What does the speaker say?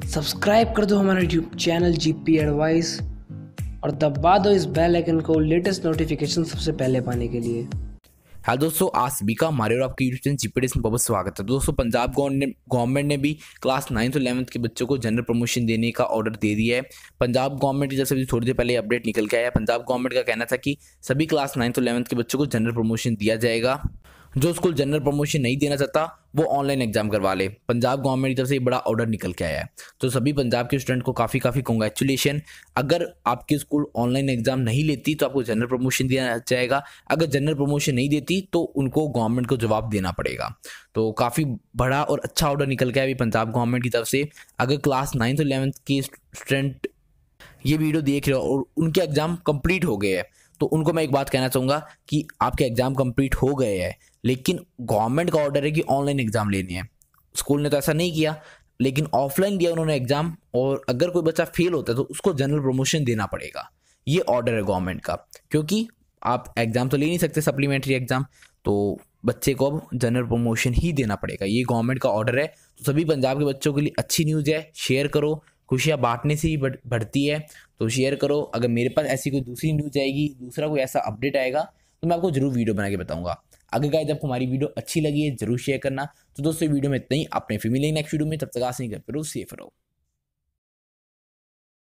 Subscribe कर दो हमारा यूट्यूब चैनल जीपी एडवाइस और दबा दो इस बेल आइकन को लेटेस्ट नोटिफिकेशन सबसे पहले पाने के लिए। हेलो दोस्तों, आज सभी का हमारे और आपके यूट्यूब चैनल जीपीएस में बहुत स्वागत है। दोस्तों, पंजाब गवर्नमेंट ने भी क्लास 9th और 11th के बच्चों को जनरल प्रमोशन देने का ऑर्डर दे दिया है। पंजाब गवर्नमेंट की तरफ से थोड़ी देर पहले अपडेट निकल के आया। पंजाब गवर्नमेंट का कहना था कि सभी क्लास 9th और 11th के बच्चों को जनरल प्रमोशन दिया जाएगा। जो स्कूल जनरल प्रमोशन नहीं देना चाहता वो ऑनलाइन एग्जाम करवा ले। पंजाब गवर्नमेंट की तरफ से बड़ा ऑर्डर निकल के आया है, तो सभी पंजाब के स्टूडेंट को काफ़ी कॉन्ग्रेचुलेशन। अगर आपकी स्कूल ऑनलाइन एग्जाम नहीं लेती तो आपको जनरल प्रमोशन दिया जाएगा। अगर जनरल प्रमोशन नहीं देती तो उनको गवर्नमेंट को जवाब देना पड़ेगा। तो काफ़ी बड़ा और अच्छा ऑर्डर निकल के आया अभी पंजाब गवर्नमेंट की तरफ से। अगर क्लास 9th और 11th के स्टूडेंट ये वीडियो देख रहे हो और उनके एग्जाम कंप्लीट हो गए हैं तो उनको मैं एक बात कहना चाहूँगा कि आपके एग्जाम कंप्लीट हो गए हैं, लेकिन गवर्नमेंट का ऑर्डर है कि ऑनलाइन एग्जाम लेने हैं। स्कूल ने तो ऐसा नहीं किया, लेकिन ऑफलाइन दिया उन्होंने एग्जाम, और अगर कोई बच्चा फेल होता है तो उसको जनरल प्रमोशन देना पड़ेगा। ये ऑर्डर है गवर्नमेंट का, क्योंकि आप एग्जाम तो ले नहीं सकते सप्लीमेंट्री एग्जाम, तो बच्चे को अब जनरल प्रमोशन ही देना पड़ेगा। ये गवर्नमेंट का ऑर्डर है। तो सभी पंजाब के बच्चों के लिए अच्छी न्यूज़ है। शेयर करो, खुशियाँ बांटने से ही बढ़ती है, तो शेयर करो। अगर मेरे पास ऐसी कोई दूसरी न्यूज़ आएगी, दूसरा कोई ऐसा अपडेट आएगा तो मैं आपको जरूर वीडियो बना के बताऊंगा। अगर गाइस आपको हमारी वीडियो अच्छी लगी है जरूर शेयर करना। तो दोस्तों वीडियो में इतना ही। अपने फिर मिलेंगे नेक्स्ट वीडियो में, तब तक आस नहीं कर, सेफ रहो।